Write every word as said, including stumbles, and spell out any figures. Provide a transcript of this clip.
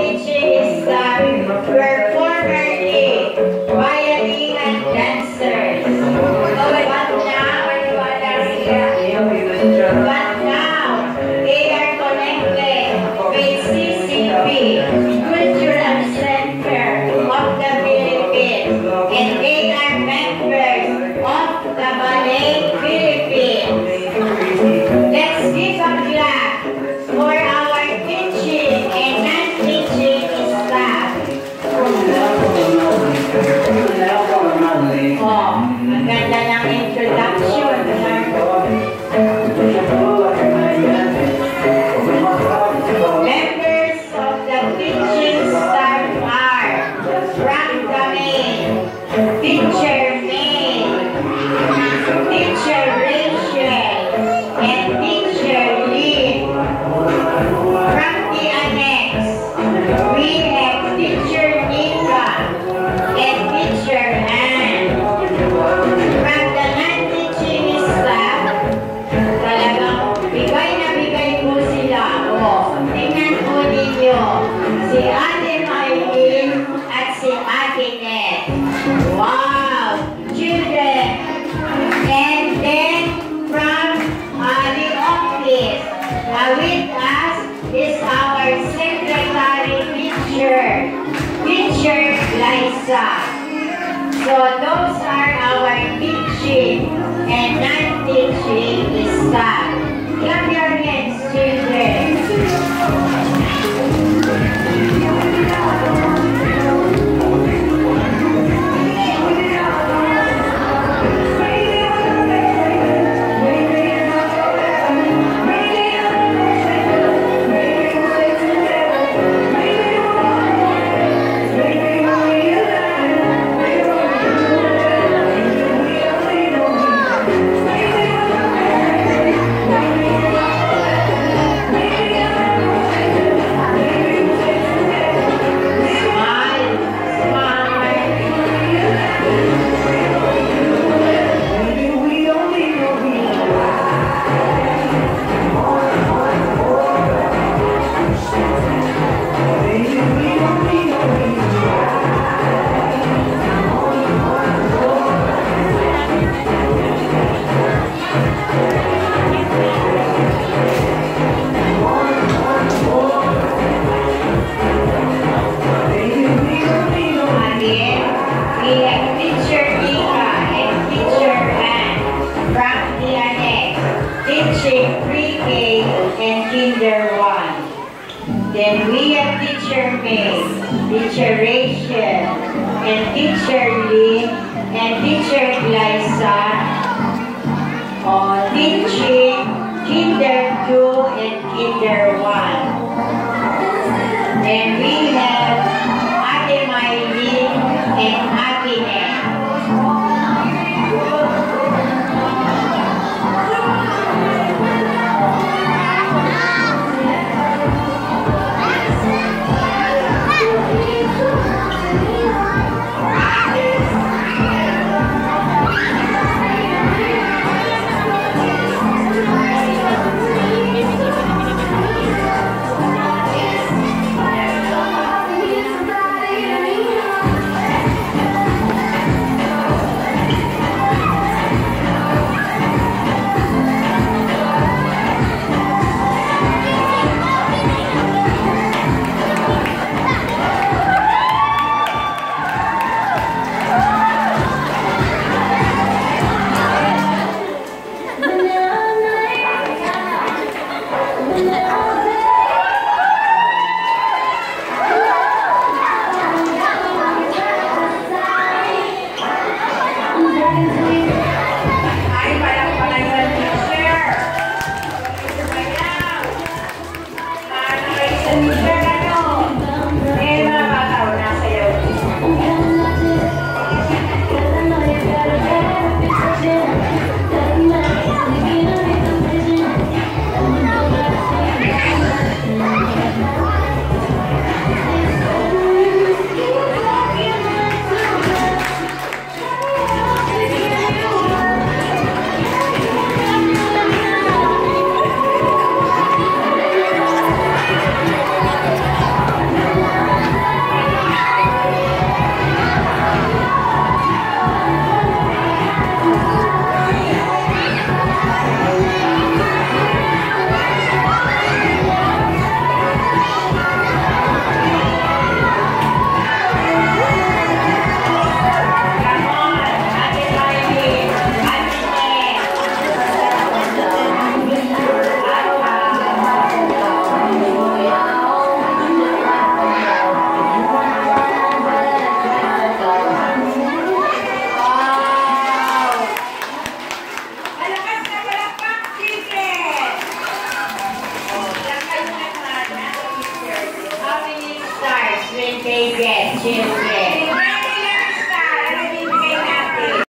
teaching staff were formerly violin and dancers. But now, they are connected with C C P, Cultural Center of the Philippines, and they are members of the Ballet Philippines. Let's give a clap for our teaching and non-teaching staff. Oh, ang ganda ng introduction. Members of the teaching staff are from the main, teacher May, teacher Rachel, and teacher Lee. From the annex, we have teacher Nika and teacher Ann. From the non-teaching staff, talagang bigay na bigay po sila. O, tingnan po ninyo, si Ate Maylin at si Ate Net. Wow! Children! And then, from uh, the office, uh, with us is our secretary teacher, teacher Liza. So those are our teaching and non-teaching staff. Clap your hands, children. Then we have teacher May, teacher Rachel, and teacher